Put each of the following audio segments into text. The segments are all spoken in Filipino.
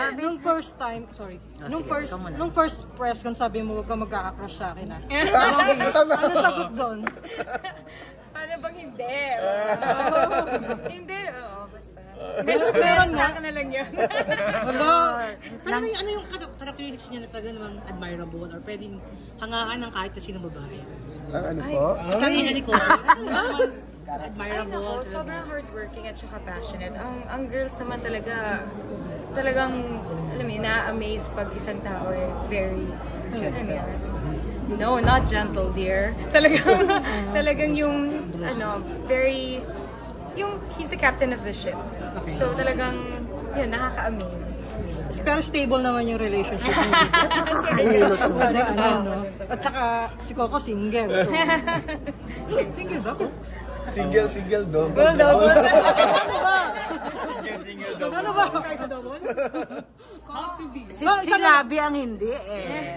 nung first time, sorry, nung first press kung sabi mo huwag ka magkaka-crush sa akin ano sagot doon? Ano bang hindi? Hindi, basta. Meron sa akin na lang yun. Ano yung characteristics niya na talaga namang admirable or pwedeng hangaan ng kahit sa sinong babae? Ano po? Kanina ni Coco, admirable. Sobrang hardworking at saka passionate. Ang girls naman talagang, alam mo, na-amaze pag isang tao very, no, not gentle, dear. Talagang yung, very, he's the captain of the ship. So talagang, yun, nakaka-amaze. Pero stable naman yung relationship niyo. At saka si Coco single. So. Single ba? Single, double. Double. Ano ba? Kaya sa double? Sinabi ang hindi eh.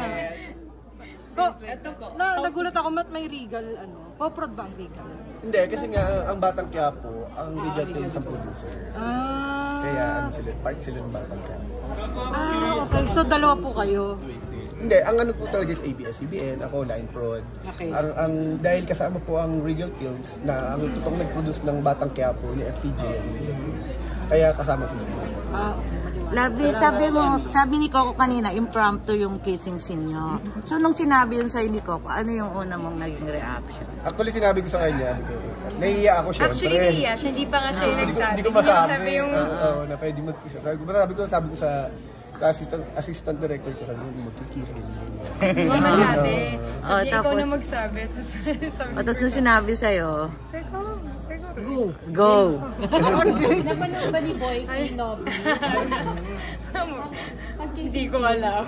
Nagulat ako may Regal, Poprod ba ang Regal? Hindi, kasi nga ang Batang Quiapo, ang Regal Films ang producer. Kaya part sila ng Batang Quiapo. Okay. So dalawa po kayo? Hindi, ang po talaga is ABS-CBN, ako Line Prod. Okay. Dahil kasama po ang Regal Films na ang totoong nag-produce ng Batang Quiapo ni FPJ. Kaya kasama po sila. Lovely, sabi ni Coco kanina, impromptu yung kissing scene nyo. So nung sinabi yun sa'yo ni Coco, ano yung una mong naging reaction? Actually, sinabi ko sa kanya, nahihiya ako syempre. Actually, nahihiya siya. Hindi pa nga siya yung nagsabi. Hindi ko masabi yung... na pwede mag-kiss. Sabi ko sa assistant director ko, sabi ko mag-kiss. Hindi ko masabi. Sabi ikaw na magsabi. Tapos nung sinabi sa'yo, Go! Napanood ba ni Boy kay Nobby? Hindi ko alam.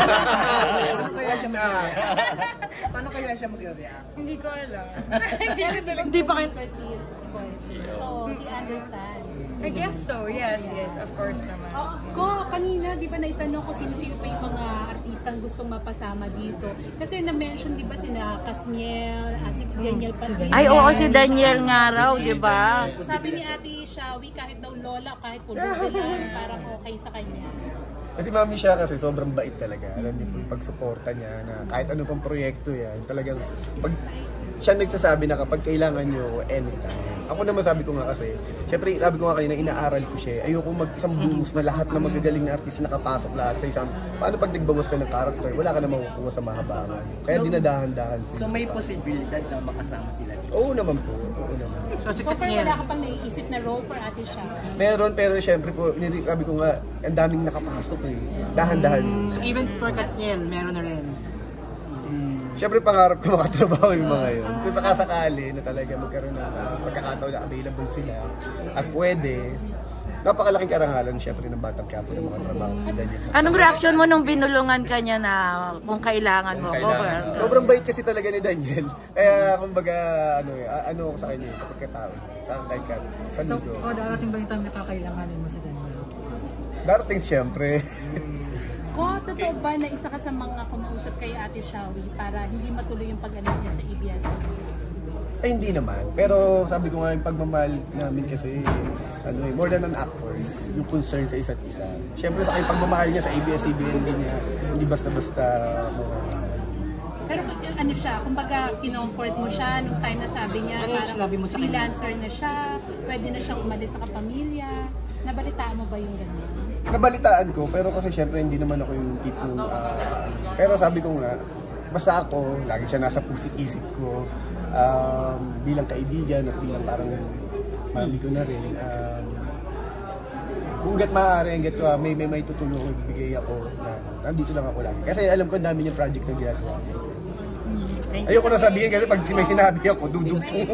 Paano kaya siya mag-react? Hindi ko alam. Hindi pa kayo perceive si Boy. So, he understands. I guess so. Yes, of course naman. Kanina, di ba naitanong ko sino-sino pa yung mga artistang gustong mapasama dito? Kasi na-mention, di ba, sina Katniel, si Daniel Padilla. ay oo, si Daniel nga raw, di ba? Sabi ni Ate Shawi, kahit daw lola, kahit pulubi lang, parang okay sa kanya. Kasi mami siya kasi sobrang bait talaga. Alam niyo po yung pagsuporta niya na kahit ano pang proyekto yan, talagang pag siya nagsasabi na kapag kailangan nyo, anytime. Ako naman sabi ko nga kasi, syempre sabi ko nga kanina, inaaral ko siya. Ayoko mag-isang bumus na lahat na magagaling na artista nakapasok lahat sa isang, paano pag nagbawas ka ng character, wala ka na makukuha sa mahabaan. Kaya dinadahan-dahan. So may posibilidad na makasama sila dito? Oo naman po, oo naman. So far, wala ka pang naiisip na role for Ate Shaw? Meron, pero syempre po, sabi ko nga, ang daming nakapasok eh. Dahan-dahan. So even for Katniel, meron na rin? Siyempre pangarap ko makatrabaho yung mga yun. Kung sakasakali na talaga magkaroon ng pagkakataon na available sila at pwede, napakalaking karangalan siyempre ng Batang Quiapo ng mga trabaho si Daniel. Anong reaction mo nung binulungan ka niya na kung kailangan mo? Sobrang bait kasi talaga ni Daniel. Kaya kumbaga, ano ako sa kanya, sa pagkatao, sa angkay sa nudo. So, darating ba yung time na kakailanganin mo si Daniel? Darating siyempre. Totoo ba na isa ka sa mga kumausap kay Ate Shawi para hindi matuloy yung pag-alis niya sa ABS-CBN? Ay, hindi naman. Pero sabi ko nga yung pagmamahal namin kasi more than an actors, yung concern sa isa't isa. Siyempre sa akin pagmamahal niya sa ABS-CBN, hindi basta-basta Pero ano siya, kumbaga kinomfort mo siya nung time na sabi niya parang freelancer na siya, pwede na siyang umalis sa kapamilya. Nabalitaan mo ba yung gano'n? Nabalitaan ko, pero kasi syempre hindi naman ako yung tipong pero sabi ko nga, basta ako, lagi siya nasa pusik-isip ko bilang kaibigan at bilang parang mami ko na rin. Kung hanggat maaari, hanggat may tutulong bibigay ako, nandito lang ako lagi. Kasi alam ko ang dami niyang project na ginagawa. Ayoko na sabihin kasi pag may sinabi ako, dudugtong.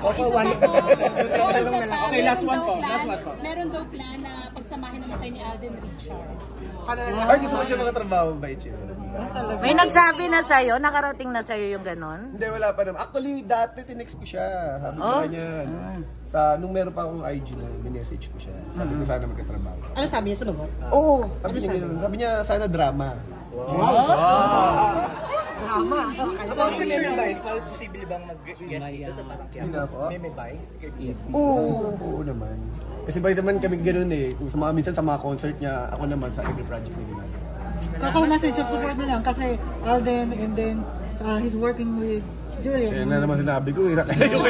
Okay, last one po. Meron daw plan na pagsamahin naman kayo ni Alden Richards. Ay, gusto ko siya makatrabaho, bait siya. May nagsabi na sa'yo, nakarating na sa'yo yung ganon? Hindi, wala pa naman. Actually, dati tinext ko siya. Sabi ko kanya, nung meron pa akong IG na, minessage ko siya. Sabi ko sana magkatrabaho. Ano sabi niya? Sumagot? Oo, sabi niya sana drama. Wow! Tama. Posible bang mag-guest dito sa Parokya? Sino po? May Vice? Oo naman. Kasi by naman kami ganoon eh. Kung sa mga minsan sa mga concert niya, ako naman sa every project niya ginagawa. Kako message of support na lang kasi Alden and then he's working with Julia. Kaya na naman sinabi ko, hirap kayo yung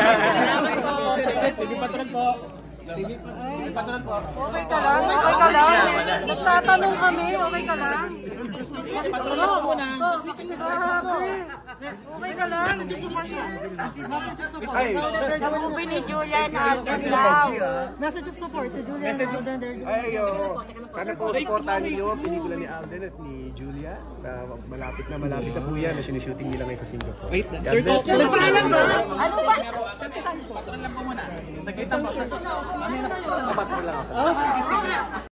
Okay ka lang? Okay ka lang? Nagtatanong kami, okay ka lang? Grabe. Okay ka lang? Ay, Sa movie ni Julian Alden daw. Message of support to Julia and Alden. ay, oo. Sana po supportahan ninyo ang pelikula ni Alden at ni Julia. Malapit na po yan na sinushooting nila ngayon sa Singapore. Wait, God Sir bless. Coco. Ano ba? Tapat mo lang ako.